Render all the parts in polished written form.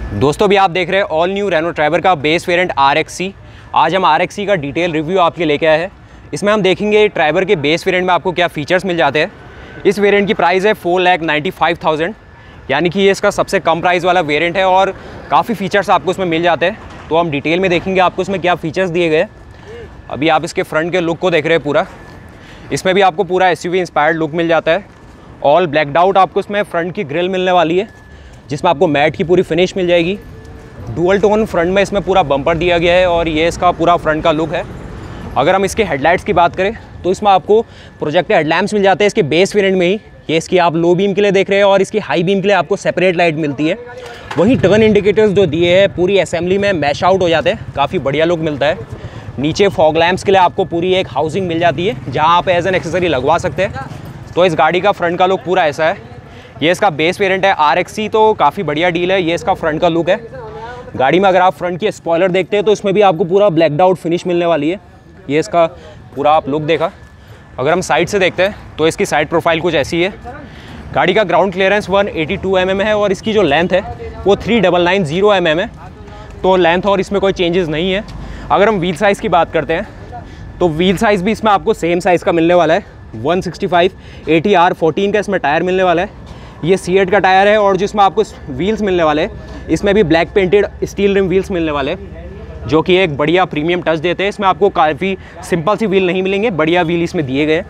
दोस्तों भी आप देख रहे हैं ऑल न्यू रेनो ट्राइबर का बेस वेरिएंट RXC। आज हम RXC का डिटेल रिव्यू आपके लेके आए हैं। इसमें हम देखेंगे ट्राइबर के बेस वेरिएंट में आपको क्या फीचर्स मिल जाते हैं। इस वेरिएंट की प्राइस है 4,95,000, यानी कि ये इसका सबसे कम प्राइस वाला वेरिएंट है और काफ़ी फीचर्स आपको इसमें मिल जाते हैं। तो हम डिटेल में देखेंगे आपको इसमें क्या फ़ीचर्स दिए गए। अभी आप इसके फ्रंट के लुक को देख रहे हैं पूरा। इसमें भी आपको पूरा SUV इंस्पायर्ड लुक मिल जाता है। ऑल ब्लैकड आउट आपको इसमें फ्रंट की ग्रिल मिलने वाली है, जिसमें आपको मैट की पूरी फिनिश मिल जाएगी। डुअल टोन फ्रंट में इसमें पूरा बम्पर दिया गया है और ये इसका पूरा फ्रंट का लुक है। अगर हम इसके हेडलाइट्स की बात करें तो इसमें आपको प्रोजेक्टेड हेडलैम्प्स मिल जाते हैं इसके बेस वेरिएंट में ही। ये इसकी आप लो बीम के लिए देख रहे हैं और इसकी हाई बीम के लिए आपको सेपरेट लाइट मिलती है। वहीं टर्न इंडिकेटर्स जो दिए हैं पूरी असेंबली में मैश आउट हो जाते हैं, काफ़ी बढ़िया लुक मिलता है। नीचे फॉग लैम्प्स के लिए आपको पूरी एक हाउसिंग मिल जाती है जहाँ आप एज एन एक्सेसरी लगवा सकते हैं। तो इस गाड़ी का फ्रंट का लुक पूरा ऐसा है। ये इसका बेस वेरिएंट है RXC, तो काफ़ी बढ़िया डील है। ये इसका फ्रंट का लुक है। गाड़ी में अगर आप फ्रंट की स्पॉइलर देखते हैं तो इसमें भी आपको पूरा ब्लैकड आउट फिनिश मिलने वाली है। ये इसका पूरा आप लुक देखा। अगर हम साइड से देखते हैं तो इसकी साइड प्रोफाइल कुछ ऐसी है। गाड़ी का ग्राउंड क्लियरेंस 182 mm है और इसकी जो लेंथ है वो 3,990 mm है। तो लेंथ और इसमें कोई चेंजेस नहीं है। अगर हम व्हील साइज़ की बात करते हैं तो व्हील साइज़ भी इसमें आपको सेम साइज़ का मिलने वाला है। 165 80R14 का इसमें टायर मिलने वाला है। ये C8 का टायर है और जिसमें आपको व्हील्स मिलने वाले हैं इसमें भी black painted steel rim wheels मिलने वाले हैं, जो कि एक बढ़िया प्रीमियम टच देते हैं। इसमें आपको काफ़ी सिंपल सी व्हील नहीं मिलेंगे, बढ़िया व्हील इसमें दिए गए।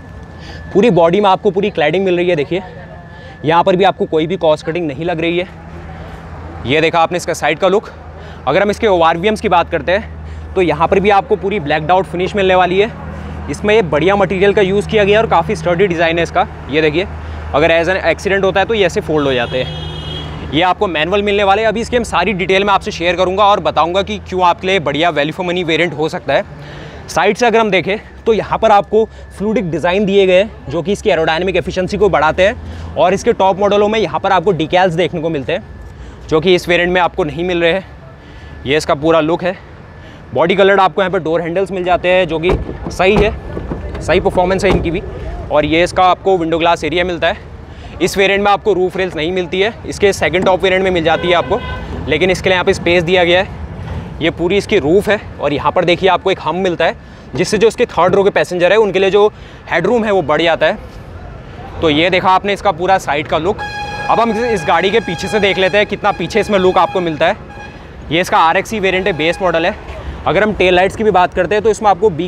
पूरी बॉडी में आपको पूरी क्लैडिंग मिल रही है। देखिए यहाँ पर भी आपको कोई भी कॉस्ट कटिंग नहीं लग रही है। ये देखा आपने इसका साइड का लुक। अगर हम इसके ORVMs की बात करते हैं तो यहाँ पर भी आपको पूरी ब्लैकड आउट फिनिश मिलने वाली है। इसमें ये बढ़िया मटेरियल का यूज़ किया गया है और काफ़ी स्टर्डी डिज़ाइन है इसका। ये देखिए, अगर एज एन एक्सीडेंट होता है तो ये ऐसे फोल्ड हो जाते हैं। ये आपको मैनुअल मिलने वाले हैं। अभी इसकी हम सारी डिटेल में आपसे शेयर करूंगा और बताऊंगा कि क्यों आपके लिए बढ़िया वैल्यू फॉर मनी वेरिएंट हो सकता है। साइड से अगर हम देखें तो यहाँ पर आपको फ्लूइडिक डिज़ाइन दिए गए हैं जो कि इसकी एरोडायनेमिक एफिशिएंसी को बढ़ाते हैं। और इसके टॉप मॉडलों में यहाँ पर आपको डिकैल्स देखने को मिलते हैं जो कि इस वेरिएंट में आपको नहीं मिल रहे हैं। ये इसका पूरा लुक है। बॉडी कलर्ड आपको यहाँ पर डोर हैंडल्स मिल जाते हैं जो कि सही है, सही परफॉर्मेंस है इनकी भी। और ये इसका आपको विंडो ग्लास एरिया मिलता है। इस वेरिएंट में आपको रूफ रेल्स नहीं मिलती है, इसके सेकंड टॉप वेरिएंट में मिल जाती है आपको, लेकिन इसके लिए यहाँ पे स्पेस दिया गया है। ये पूरी इसकी रूफ है और यहाँ पर देखिए आपको एक हम मिलता है जिससे जो इसके थर्ड रो के पैसेंजर है उनके लिए जो हेडरूम है वो बढ़ जाता है। तो ये देखा आपने इसका पूरा साइड का लुक। अब हम इस गाड़ी के पीछे से देख लेते हैं कितना पीछे इसमें लुक आपको मिलता है। ये इसका RXC वेरिएंट है, बेस मॉडल है। अगर हम टेल लाइट्स की भी बात करते हैं तो इसमें आपको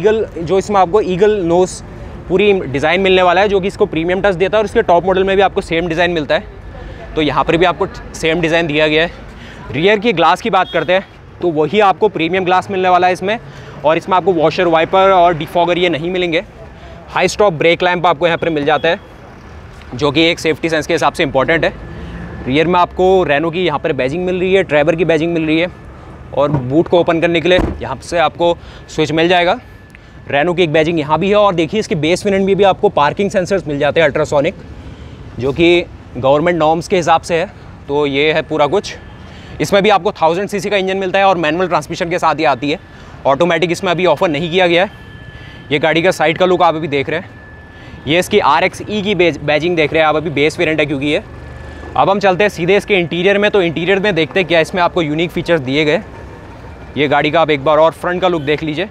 ईगल नोज पूरी डिज़ाइन मिलने वाला है जो कि इसको प्रीमियम टच देता है। और इसके टॉप मॉडल में भी आपको सेम डिज़ाइन मिलता है। तो यहाँ पर भी आपको सेम डिज़ाइन दिया गया है। रियर की ग्लास की बात करते हैं तो वही आपको प्रीमियम ग्लास मिलने वाला है इसमें। और इसमें आपको वॉशर, वाइपर और डिफॉगर ये नहीं मिलेंगे। हाई स्टॉप ब्रेक लैंप आपको यहाँ पर मिल जाता है जो कि एक सेफ्टी सेंस के हिसाब से इंपॉर्टेंट है। रियर में आपको रेनो की यहाँ पर बैजिंग मिल रही है, ट्राइबर की बैजिंग मिल रही है। और बूट को ओपन करने के लिए यहाँ से आपको स्विच मिल जाएगा। रेनो की एक बैजिंग यहाँ भी है। और देखिए इसके बेस वेरिएंट में भी आपको पार्किंग सेंसर्स मिल जाते हैं अल्ट्रासोनिक, जो कि गवर्नमेंट नॉर्म्स के हिसाब से है। तो ये है पूरा कुछ। इसमें भी आपको 1000 cc का इंजन मिलता है और मैनुअल ट्रांसमिशन के साथ ही आती है। ऑटोमेटिक इसमें अभी ऑफर नहीं किया गया है। ये गाड़ी का साइड का लुक आप अभी देख रहे हैं। ये इसकी RXE की बैजिंग देख रहे हैं आप, अभी बेस वेरिएंट है क्योंकि ये। अब हम चलते हैं सीधे इसके इंटीरियर में। तो इंटीरियर में देखते हैं क्या इसमें आपको यूनिक फीचर्स दिए गए। ये गाड़ी का आप एक बार और फ्रंट का लुक देख लीजिए।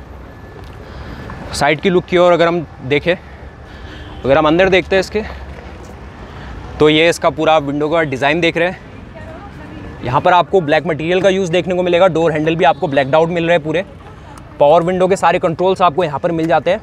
साइड की लुक की ओर अगर हम देखें, अगर हम अंदर देखते हैं इसके, तो ये इसका पूरा विंडो का डिज़ाइन देख रहे हैं। यहाँ पर आपको ब्लैक मटेरियल का यूज़ देखने को मिलेगा। डोर हैंडल भी आपको ब्लैकड आउट मिल रहे हैं पूरे। पावर विंडो के सारे कंट्रोल्स आपको यहाँ पर मिल जाते हैं।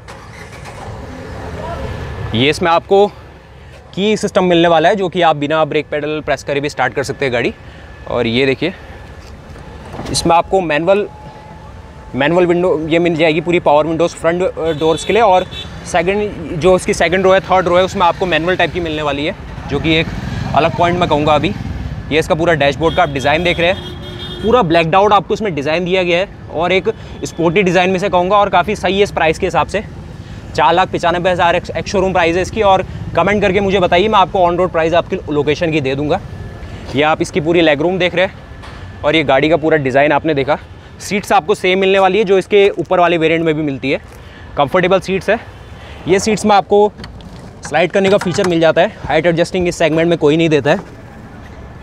ये इसमें आपको की सिस्टम मिलने वाला है जो कि आप बिना ब्रेक पेडल प्रेस करे भी स्टार्ट कर सकते हैं गाड़ी। और ये देखिए इसमें आपको मैनुअल विंडो ये मिल जाएगी, पूरी पावर विंडोज़ फ्रंट डोर्स के लिए। और सेकंड जो इसकी सेकंड रो है, थर्ड रो है, उसमें आपको मैनुअल टाइप की मिलने वाली है, जो कि एक अलग पॉइंट मैं कहूँगा अभी। ये इसका पूरा डैशबोर्ड का आप डिज़ाइन देख रहे हैं। पूरा ब्लैकड आउट आपको इसमें डिज़ाइन दिया गया है और एक स्पोर्टी डिज़ाइन में से कहूँगा। और काफ़ी सही है इस प्राइस के हिसाब से। 4,95,000 एक्स शोरूम प्राइस है इसकी। और कमेंट करके मुझे बताइए, मैं आपको ऑन रोड प्राइस आपकी लोकेशन की दे दूँगा। ये आप इसकी पूरी लेग रूम देख रहे हैं और ये गाड़ी का पूरा डिज़ाइन आपने देखा। सीट्स आपको सेम मिलने वाली है जो इसके ऊपर वाले वेरिएंट में भी मिलती है। कंफर्टेबल सीट्स है। ये सीट्स में आपको स्लाइड करने का फीचर मिल जाता है। हाइट एडजस्टिंग इस सेगमेंट में कोई नहीं देता है।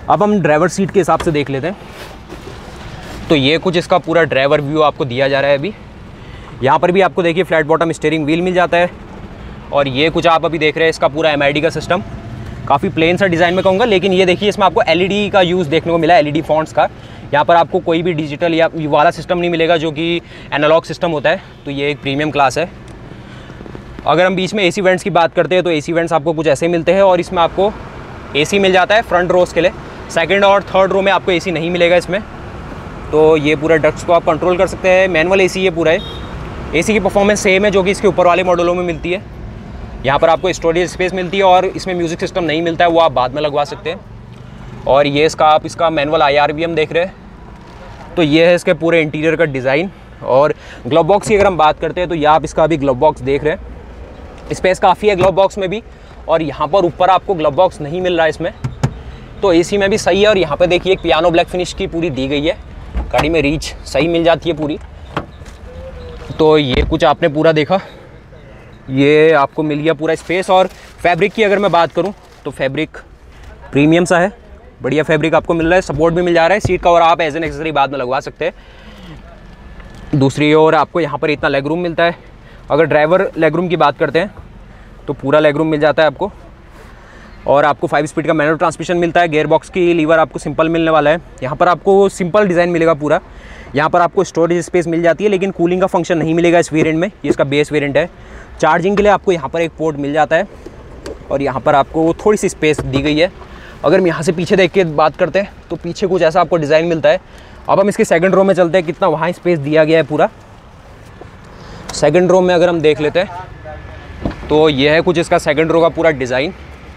अब हम ड्राइवर सीट के हिसाब से देख लेते हैं। तो ये कुछ इसका पूरा ड्राइवर व्यू आपको दिया जा रहा है। अभी यहाँ पर भी आपको देखिए फ्लैट बॉटम स्टीयरिंग व्हील मिल जाता है। और ये कुछ आप अभी देख रहे हैं इसका पूरा MID का सिस्टम, काफ़ी प्लेन सा डिज़ाइन में कहूँगा, लेकिन ये देखिए इसमें आपको LED का यूज़ देखने को मिला है, LED फॉन्ट्स का। यहाँ पर आपको कोई भी डिजिटल या वाला सिस्टम नहीं मिलेगा जो कि एनालॉग सिस्टम होता है। तो ये एक प्रीमियम क्लास है। अगर हम बीच में AC वेंट्स की बात करते हैं तो AC वेंट्स आपको कुछ ऐसे मिलते हैं, और इसमें आपको AC मिल जाता है फ्रंट रोज़ के लिए। सेकंड और थर्ड रो में आपको AC नहीं मिलेगा इसमें। तो ये पूरा डक्ट्स को आप कंट्रोल कर सकते हैं। मैनुअल AC ये पूरा है। AC की परफॉर्मेंस सेम है जो कि इसके ऊपर वाले मॉडलों में मिलती है। यहाँ पर आपको स्टोरेज स्पेस मिलती है, और इसमें म्यूज़िक सिस्टम नहीं मिलता है, वो आप बाद में लगवा सकते हैं। और ये इसका मैनुअल IR भी हम देख रहे हैं। तो ये है इसके पूरे इंटीरियर का डिज़ाइन। और ग्लव बॉक्स की अगर हम बात करते हैं तो ये आप इसका अभी ग्लव बॉक्स देख रहे हैं। स्पेस काफ़ी है ग्लव बॉक्स में भी, और यहाँ पर ऊपर आपको ग्लव बॉक्स नहीं मिल रहा है इसमें। तो AC में भी सही है। और यहाँ पे देखिए एक पियानो ब्लैक फिनिश की पूरी दी गई है, गाड़ी में रीच सही मिल जाती है पूरी। तो ये कुछ आपने पूरा देखा, ये आपको मिल गया पूरा स्पेस। और फैब्रिक की अगर मैं बात करूँ तो फैब्रिक प्रीमियम सा है, बढ़िया फैब्रिक आपको मिल रहा है। सपोर्ट भी मिल जा रहा है। सीट कवर आप एज एन एक्सेसरी बाद में लगवा सकते हैं। दूसरी ओर आपको यहाँ पर इतना लेग रूम मिलता है। अगर ड्राइवर लेग रूम की बात करते हैं तो पूरा लेग रूम मिल जाता है आपको। और आपको 5 स्पीड का मैनुअल ट्रांसमिशन मिलता है। गियर बॉक्स की लीवर आपको सिंपल मिलने वाला है। यहाँ पर आपको सिंपल डिज़ाइन मिलेगा पूरा। यहाँ पर आपको स्टोरेज स्पेस मिल जाती है, लेकिन कूलिंग का फंक्शन नहीं मिलेगा इस वेरिएंट में। ये इसका बेस वेरिएंट है। चार्जिंग के लिए आपको यहाँ पर एक पोर्ट मिल जाता है, और यहाँ पर आपको थोड़ी सी स्पेस दी गई है। अगर हम यहाँ से पीछे देख के बात करते हैं तो पीछे कुछ ऐसा आपको डिज़ाइन मिलता है। अब हम इसके सेकंड रो में चलते हैं, कितना वहाँ स्पेस दिया गया है पूरा। सेकंड रो में अगर हम देख लेते हैं तो ये है कुछ इसका सेकंड रो का पूरा डिज़ाइन।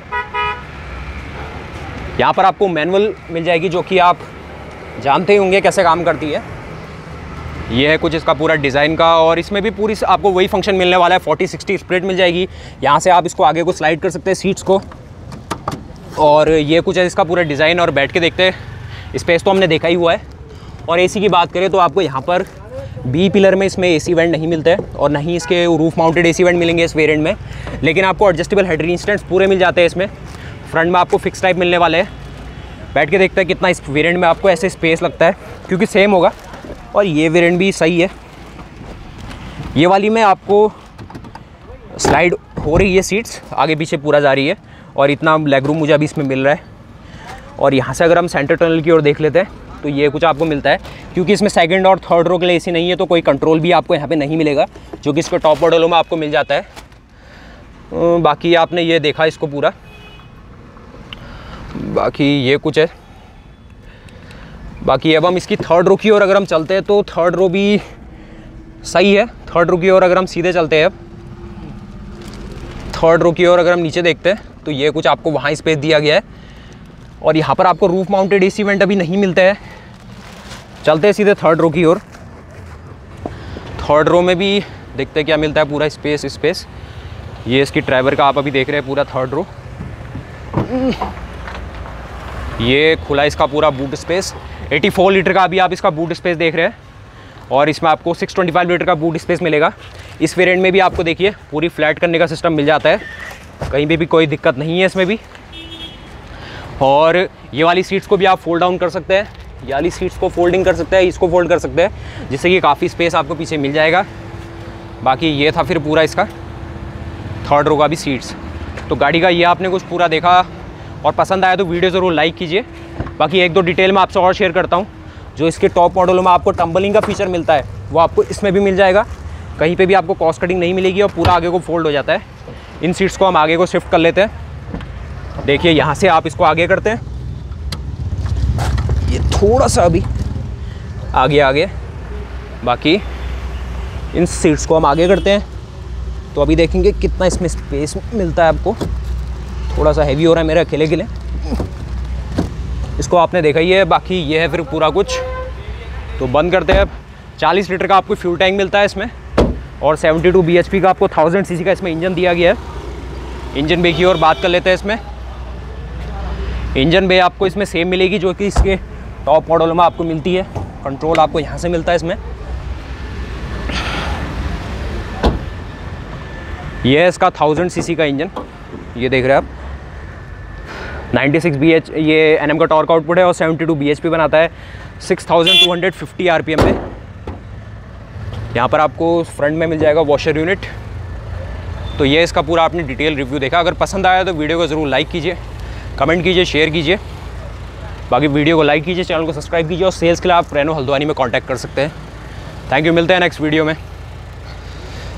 यहाँ पर आपको मैनुअल मिल जाएगी, जो कि आप जानते ही होंगे कैसे काम करती है। ये है कुछ इसका पूरा डिज़ाइन का, और इसमें भी पूरी आपको वही फंक्शन मिलने वाला है। 40-60 स्प्लिट मिल जाएगी। यहाँ से आप इसको आगे को स्लाइड कर सकते हैं सीट्स को। और ये कुछ है इसका पूरा डिज़ाइन। और बैठ के देखते हैं, स्पेस तो हमने देखा ही हुआ है। और AC की बात करें तो आपको यहाँ पर B पिलर में इसमें AC वेंट नहीं मिलते हैं, और नहीं इसके रूफ माउंटेड AC वेंट मिलेंगे इस वेरिएंट में। लेकिन आपको एडजस्टेबल हेड रेजिस्टेंस पूरे मिल जाते हैं इसमें। फ्रंट में आपको फिक्स टाइप मिलने वाले हैं। बैठ के देखते हैं कितना इस वेरिएंट में आपको ऐसे स्पेस लगता है, क्योंकि सेम होगा। और ये वेरिएंट भी सही है। ये वाली में आपको स्लाइड हो रही है, सीट्स आगे पीछे पूरा जा रही है, और इतना लेग रूम मुझे अभी इसमें मिल रहा है। और यहाँ से अगर हम सेंटर टनल की ओर देख लेते हैं तो ये कुछ आपको मिलता है। क्योंकि इसमें सेकंड और थर्ड रो के लिए AC नहीं है, तो कोई कंट्रोल भी आपको यहाँ पे नहीं मिलेगा, जो कि इसके टॉप मॉडलों में आपको मिल जाता है। बाकी आपने ये देखा इसको पूरा। बाकी ये कुछ है। बाकी अब हम इसकी थर्ड रो की ओर अगर हम चलते हैं तो थर्ड रो भी सही है। थर्ड रो की ओर अगर हम सीधे चलते हैं, अब थर्ड रो की ओर अगर हम नीचे देखते हैं तो ये कुछ आपको वहाँ स्पेस दिया गया है। और यहाँ पर आपको रूफ माउंटेड AC वेंट अभी नहीं मिलता है। चलते हैं सीधे थर्ड रो की ओर। थर्ड रो में भी देखते हैं क्या मिलता है, पूरा स्पेस। ये इसकी ड्राइवर का आप अभी देख रहे हैं पूरा थर्ड रो। ये खुला इसका पूरा बूट स्पेस। 84 लीटर का अभी आप इसका बूट स्पेस देख रहे हैं, और इसमें आपको 625 लीटर का बूट स्पेस मिलेगा। इस वेरिएंट में भी आपको देखिए पूरी फ्लैट करने का सिस्टम मिल जाता है, कहीं पे भी कोई दिक्कत नहीं है इसमें भी। और ये वाली सीट्स को भी आप फोल्ड डाउन कर सकते हैं, ये वाली सीट्स को फोल्डिंग कर सकते हैं, इसको फोल्ड कर सकते हैं, जिससे कि काफ़ी स्पेस आपको पीछे मिल जाएगा। बाकी ये था फिर पूरा इसका थर्ड रो का भी सीट्स। तो गाड़ी का ये आपने कुछ पूरा देखा, और पसंद आया तो वीडियो ज़रूर लाइक कीजिए। बाकी एक दो डिटेल मैं आपसे और शेयर करता हूँ। जो इसके टॉप मॉडलों में आपको टम्बलिंग का फीचर मिलता है, वो आपको इसमें भी मिल जाएगा। कहीं पे भी आपको कॉस्ट कटिंग नहीं मिलेगी, और पूरा आगे को फोल्ड हो जाता है। इन सीट्स को हम आगे को शिफ्ट कर लेते हैं। देखिए यहाँ से आप इसको आगे करते हैं, ये थोड़ा सा अभी आगे। बाकी इन सीट्स को हम आगे करते हैं तो अभी देखेंगे कितना इसमें स्पेस मिलता है आपको। थोड़ा सा हैवी हो रहा है मेरे अकेले के लिए, इसको आपने देखा ही है। बाकी ये है फिर पूरा कुछ। तो बंद करते हैं अब। 40 लीटर का आपको फ्यूल टैंक मिलता है इसमें, और 72 bhp का आपको 1000 cc का इसमें इंजन दिया गया है। इंजन बे की और बात कर लेते हैं। इसमें इंजन बे आपको इसमें सेम मिलेगी जो कि इसके टॉप मॉडल में आपको मिलती है। कंट्रोल आपको यहाँ से मिलता है इसमें। ये है इसका 1000 cc का इंजन, ये देख रहे हैं आप। 96 bh ये NM का टॉर्क आउटपुट है और 72 bhp बनाता है 6250 RPM में। यहाँ पर आपको फ्रंट में मिल जाएगा वॉशर यूनिट। तो ये इसका पूरा आपने डिटेल रिव्यू देखा। अगर पसंद आया तो वीडियो को ज़रूर लाइक कीजिए, कमेंट कीजिए, शेयर कीजिए। बाकी वीडियो को लाइक कीजिए, चैनल को सब्सक्राइब कीजिए और सेल्स के लिए आप रेनो हल्द्वानी में कांटेक्ट कर सकते हैं। थैंक यू, मिलते हैं नेक्स्ट वीडियो में।